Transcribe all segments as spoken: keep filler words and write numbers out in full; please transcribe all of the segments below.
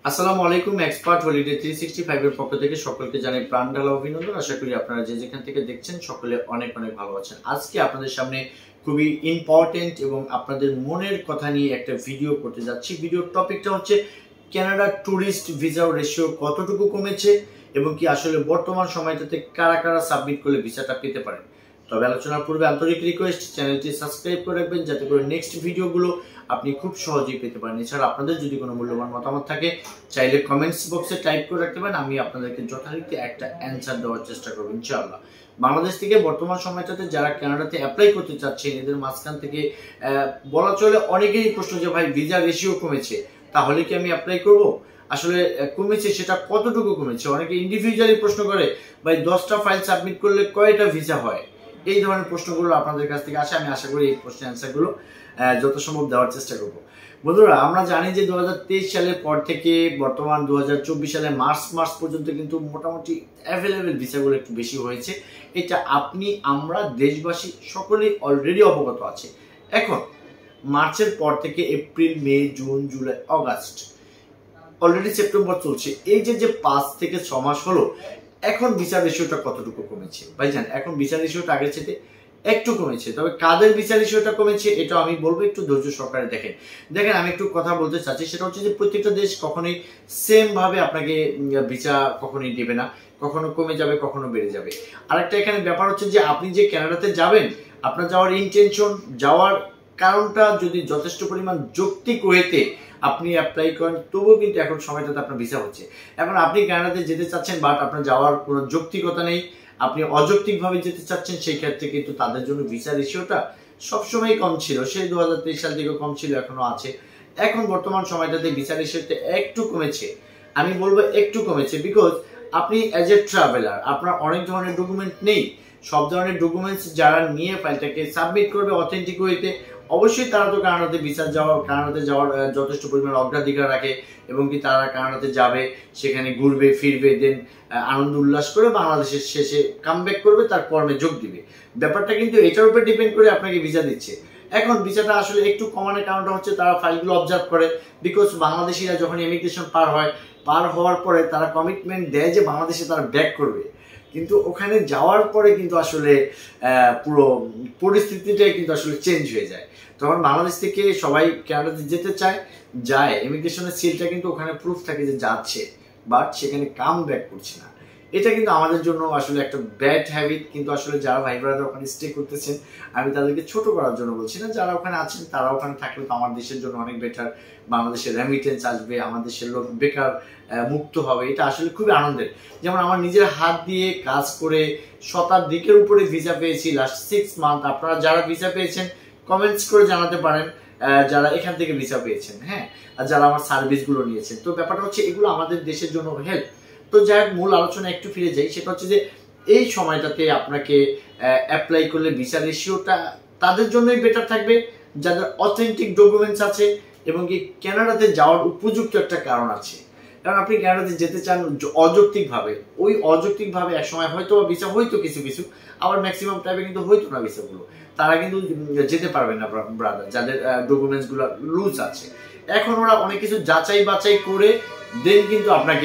আসসালামু আলাইকুম। Expert Holiday three sixty five এর পক্ষ থেকে সকলকে জানাই প্রাণ ঢালা অভিনন্দন। আশা করি আপনারা যে যেখান থেকে দেখছেন সকলে অনেক অনেক ভালো আছেন। আজকে আপনাদের সামনে খুবই ইম্পর্টেন্ট এবং আপনাদের মনের কথা নিয়ে একটা ভিডিও করতে যাচ্ছি। ভিডিওর টপিকটা হচ্ছে কানাডা ট্যুরিস্ট ভিসা রেশিও কতটুকু কমেছে এবং কি আসলে বর্তমান সময়টাতে কারা কারা সাবমিট করলে ভিসাটা পেতে পারেন। তবে আলোচনার পূর্বে আন্তরিক রিকোয়েস্ট, চ্যানেলটি সাবস্ক্রাইব করে রাখবেন যাতে করে নেক্সট ভিডিওগুলো আপনি খুব সহজেই পেতে পারেন। এছাড়া আপনাদের যদি কোনো মূল্যবান মতামত থাকে চাইলে কমেন্টস বক্সে টাইপ করে রাখতে পারেন, আমি আপনাদেরকে যথারীতি একটা অ্যান্সার দেওয়ার চেষ্টা করব ইনশাআল্লাহ। বাংলাদেশ থেকে বর্তমান সময়টাতে যারা কানাডাতে অ্যাপ্লাই করতে চাচ্ছেন এদের মাঝখান থেকে বলা চলে অনেকেরই প্রশ্ন যে ভাই ভিসা রেশিও কমেছে, তাহলে কি আমি অ্যাপ্লাই করব? আসলে কমেছে সেটা কতটুকু কমেছে? অনেকে ইন্ডিভিজুয়ালি প্রশ্ন করে ভাই দশটা ফাইল সাবমিট করলে কয়টা ভিসা হয়? এই ধরনের প্রশ্নগুলো আপনাদের কাছ থেকে আসে। আমি আশা করি এই প্রশ্নের অ্যান্সারগুলো যত সম্ভব দেওয়ার চেষ্টা করব। বন্ধুরা, আমরা জানি যে দু হাজার তেইশ সালের পর থেকে বর্তমান দু হাজার চব্বিশ সালের মার্চ মাস পর্যন্ত কিন্তু মোটামুটি অ্যাভেলেবেল ভিসাগুলো একটু বেশি হয়েছে। এটা আপনি আমরা দেশবাসী সকলেই অলরেডি অবগত আছে। এখন মার্চের পর থেকে April, May, June, July, August, already September চলছে, এই যে যে পাঁচ থেকে ছ মাস হলো, এখন ভিসা রেশিওটা কতটুকু কমেছে ভাইজান? এখন ভিসা রেশিওটা আগের চেয়ে একটু কমেছে। তবে কাদের ভিসা রেশিওটা কমেছে এটা আমি বলবো, একটু ধৈর্য সহকারে দেখেন। দেখেন আমি একটু কথা বলতে চাচ্ছি, সেটা হচ্ছে যে প্রত্যেকটা দেশ কখনোই সেম ভাবে আপনাকে ভিসা কখনোই দেবে না, কখনো কমে যাবে, কখনো বেড়ে যাবে। আরেকটা এখানে ব্যাপার হচ্ছে যে আপনি যে কানাডাতে যাবেন, আপনার যাওয়ার ইন্টেনশন, যাওয়ার কারণটা যদি যথেষ্ট পরিমাণ যৌক্তিক ওয়েতে আপনি অ্যাপ্লাই করেন, তবুও কিন্তু এখন সময়টাতে আপনার ভিসা হচ্ছে। এখন আপনি কানাডাতে যেতে চাচ্ছেন বাট আপনার যাওয়ার কোনো যৌক্তিকতা নেই, আপনি অযৌক্তিকভাবে যেতে চাচ্ছেন, সেই ক্ষেত্রে কিন্তু তাদের জন্য ভিসা রেশিওটা সবসময় কম ছিল। সেই দু হাজার তেইশ সাল থেকেও কম ছিল, এখনো আছে। এখন বর্তমান সময়টাতে ভিসা রেশিওটা একটু কমেছে, আমি বলবো একটু কমেছে, বিকজ আপনি অ্যাজ এ ট্রাভেলার আপনার অনেক ধরনের ডকুমেন্ট নেই। সব ধরনের ডকুমেন্টস যারা নিয়ে ফাইলটাকে সাবমিট করবে অথেন্টিক ওয়েতে, অবশ্যই তারা তো কানাডাতে ভিসা যাওয়ার কানাডাতে যাওয়ার যথেষ্ট পরিমাণ অগ্রাধিকার রাখে এবং কি তারা কানাডাতে যাবে, সেখানে ঘুরবে ফিরবে, দেন আনন্দ উল্লাস করে বাংলাদেশের শেষে কামব্যাক করবে, তার কর্মে যোগ দিবে। ব্যাপারটা কিন্তু এটার উপর ডিপেন্ড করে আপনাকে ভিসা দিচ্ছে। এখন ভিসাটা আসলে একটু কমানোর কারণটা হচ্ছে তারা ফাইলগুলো অবজার্ভ করে, বিকজ বাংলাদেশিরা যখন ইমিগ্রেশন পার হয়, পার হওয়ার পরে তারা কমিটমেন্ট দেয় যে বাংলাদেশে তারা ব্যাক করবে, কিন্তু ওখানে যাওয়ার পরে কিন্তু আসলে পুরো পরিস্থিতিটাই কিন্তু আসলে চেঞ্জ হয়ে যায়। তখন বাংলাদেশ থেকে সবাই কানাডাতে যেতে চায়, যায়, ইমিগ্রেশনের সিলটা কিন্তু ওখানে প্রুফ থাকে যে যাচ্ছে, বাট সেখানে কাম ব্যাক করছে না। এটা কিন্তু আমাদের জন্য আসলে একটা ব্যাড হ্যাবিট। কিন্তু আসলে যারা ভাই ব্রাদার ওখানে স্টে করতেছেন, আমি তাদেরকে ছোট করার জন্য বলছি না, যারা ওখানে আছেন তারা ওখানে থাকলে তো আমার দেশের জন্য অনেক বেটার। বাংলাদেশের রেমিটেন্স আসবে, আমাদের দেশের লোক বেকার মুক্ত হবে, এটা আসলে খুবই আনন্দের। যেমন আমার নিজের হাত দিয়ে কাজ করে শতাধিকের উপরে ভিসা পেয়েছি লাস্ট সিক্স মান্থ। আপনারা যারা ভিসা পেয়েছেন কমেন্টস করে জানাতে পারেন যারা এখান থেকে ভিসা পেয়েছেন, হ্যাঁ, আর যারা আমার সার্ভিসগুলো নিয়েছেন। তো ব্যাপারটা হচ্ছে এগুলো আমাদের দেশের জন্য হেল্প। তো যাই হোক, মূল আলোচনা একটু ফিরে যাই, সেটা হচ্ছে যে এই সময়টাতে আপনাকে অ্যাপ্লাই করলে ভিসা রেশিওটা তাদের জন্যই বেটার থাকবে যাদের অথেন্টিক ডকুমেন্টস আছে এবং কি কানাডাতে যাওয়ার উপযুক্ত একটা কারণ আছে। কারণ আপনি কানাডাতে যেতে চান অযৌক্তিকভাবে, ওই অযৌক্তিকভাবে এক সময় হয়তো ভিসা হইতো কিছু কিছু, আবার ম্যাক্সিমাম টাইমে কিন্তু হইতো না ভিসাগুলো, তারা কিন্তু যেতে পারবে না ব্রাদার, যাদের ডকুমেন্টস গুলো লুজ আছে। এখন ওরা অনেক কিছু যাচাই বাছাই করে দেন কিন্তু আপনাকে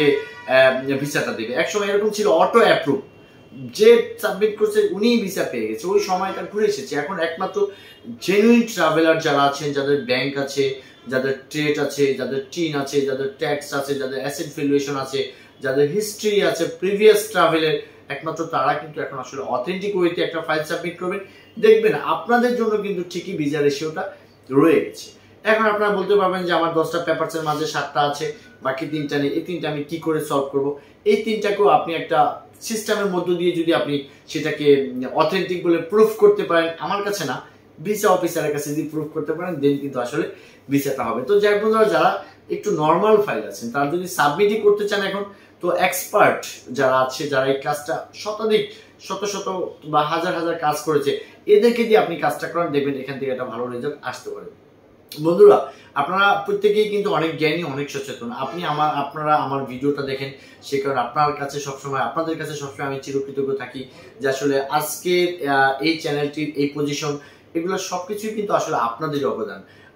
ভিসাটা দেবে। এক সময় এরকম ছিল অটো অ্যাপ্রুভ, যে সাবমিট করছে উনিই ভিসা পেয়ে গেছে, ওই সময়টা ঘুরে এসেছে। এখন একমাত্র জেনুইন ট্রাভেলার যারা আছেন, যাদের ব্যাংক আছে, যাদের ট্রেড আছে, যাদের টিন আছে, যাদের ট্যাক্স আছে, যাদের অ্যাসেট ভ্যালুয়েশন আছে, যাদের হিস্ট্রি আছে প্রিভিয়াস ট্রাভেলের, একমাত্র তারা কিন্তু এখন আসলে অথেন্টিক ওয়েতে একটা ফাইল সাবমিট করবেন, দেখবেন আপনাদের জন্য কিন্তু ঠিকই ভিসা রেশিওটা রয়ে গেছে। এখন আপনারা বলতে পারবেন যে আমার দশটা পেপারসের মাঝে সাতটা আছে, বাকি তিনটা নেই, এই তিনটা আমি কি করে সলভ করব? এই তিনটাকেও আপনি একটা সিস্টেমের মধ্য দিয়ে যদি আপনি সেটাকে অথেন্টিক বলে প্রুফ করতে পারেন, আমার কাছে না, ভিসা অফিসারের কাছে যদি প্রুফ করতে পারেন, দেন কিন্তু আসলে ভিসাটা হবে। তো যাই হোক, যারা একটু নর্মাল ফাইল আছেন তারা যদি সাবমিটই করতে চান এখন, তো এক্সপার্ট যারা আছে, যারা এই কাজটা শতাধিক শত শত বা হাজার হাজার কাজ করেছে, এদেরকে দিয়ে আপনি কাজটা করেন, দেখবেন এখান থেকে একটা ভালো রেজাল্ট আসতে পারে। বন্ধুরা, আপনারা প্রত্যেকেই কিন্তু অনেক জ্ঞানী, অনেক সচেতন। আপনি আমার আপনারা আমার ভিডিওটা দেখেন, সে কারণে আপনার কাছে সবসময় আপনাদের কাছে সবসময় আমি চিরকৃতজ্ঞ থাকি যে আসলে আজকে এই চ্যানেলটির এই পজিশন, এগুলো সবকিছুই কিন্তু আসলে আপনাদের অবদান।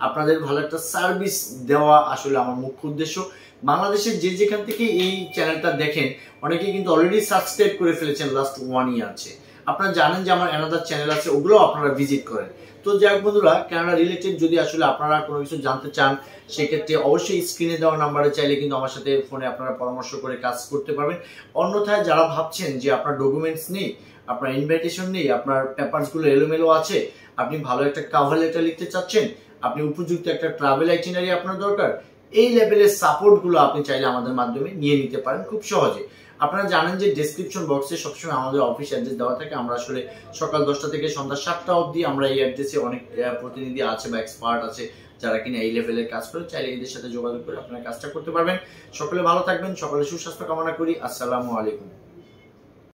আপনাদের ভালো একটা সার্ভিস দেওয়া আসলে আমার মুখ্য উদ্দেশ্য। বাংলাদেশের যে যেখান থেকে এই চ্যানেলটা দেখেন অনেকেই কিন্তু অলরেডি সাবস্ক্রাইব করে ফেলেছেন লাস্ট ওয়ান ইয়ার। আপনারা জানেন যে আমার অ্যানাদার চ্যানেল আছে, ওগুলো আপনারা ভিজিট করেন। তো যাই হোক বন্ধুরা, কানাডা রিলেটেড যদি আসলে আপনারা কোনো কিছু জানতে চান সেক্ষেত্রে অবশ্যই স্ক্রিনে দেওয়া নাম্বারে চাইলে কিন্তু আমার সাথে ফোনে আপনারা পরামর্শ করে কাজ করতে পারবেন। অন্যথায় যারা ভাবছেন যে আপনার ডকুমেন্টস নেই, আপনার ইনভাইটেশন নেই, আপনার পেপারসগুলো এলোমেলো আছে, আপনি ভালো একটা কভার লেটার লিখতে চাচ্ছেন, আপনি উপযুক্ত একটা ট্রাভেল আইটিনারি আপনার দরকার, এই লেভেলের সাপোর্টগুলো আপনি চাইলে আমাদের মাধ্যমে নিয়ে নিতে পারেন খুব সহজে। আপনারা জানেন যে ডেসক্রিপশন বক্সে সবসময় আমাদের অফিস অ্যাড্রেস দেওয়া থাকে। আমরা আসলে সকাল দশটা থেকে সন্ধ্যা সাতটা অবধি আমরা এই অ্যাড্রেসে অনেক প্রতিনিধি আছে বা এক্সপার্ট আছে যারা কিনা এই লেভেলের কাজ করে। চাইলে এদের সাথে যোগাযোগ করে আপনারা কাজটা করতে পারবেন। সকলে ভালো থাকবেন, সকলে সুস্বাস্থ্য কামনা করি। আসসালামু আলাইকুম।